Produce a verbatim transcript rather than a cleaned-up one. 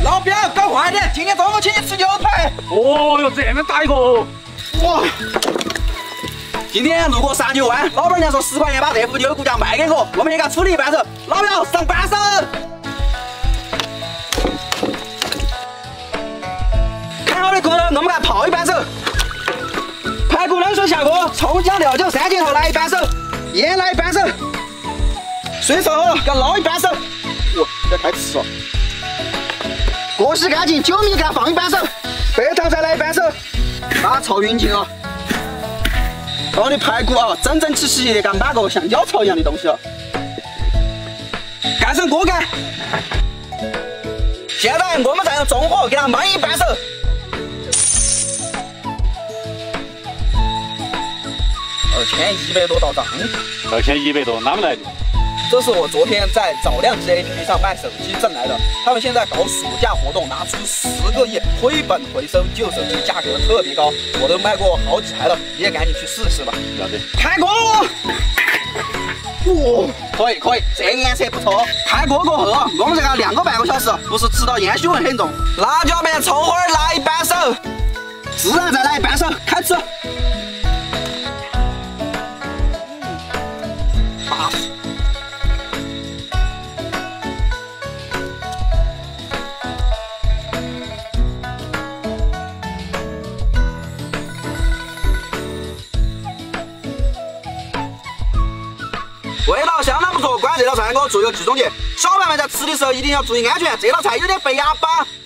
老表，搞快点！今天中午请你吃牛排。 哦哟，这么大一个！ 哇！今天路过三九湾，老板娘说十块钱把这副牛骨架卖给我，我们先给他处理一半手。老表，上半手。看好的骨头，我们给它泡一半手。排骨冷水下锅，葱姜料酒三件套来一半手，盐来一半手，水熟后了给它捞一半手。哇，这太吃了。锅洗干净，酒米给它放一半手，白糖再来一半手，把它炒匀净了。我的排骨啊，整整齐齐的，给它码个像鸟巢一样的东西了。盖上锅盖。现在我们再用中火给它焖一半手。二千一百多道账， 二千一百多，哪么来的？ 这是我昨天在找量机 A P P 上卖手机挣来的。他们现在搞暑假活动，拿出十个亿回本回收旧手机，价格特别高，我都卖过好几台了，你也赶紧去试试吧。 要得。 开锅！哇，可以可以，这个颜色不错。开锅过后啊，我们再给它晾个半个小时，不是吃到烟熏味很重。辣椒面、葱花来一半手，孜然再来一半手，开吃。巴适。味道相当不错，关这道菜我做有计中节。小伙伴们在吃的时候一定要注意安全，这道菜有点费牙巴。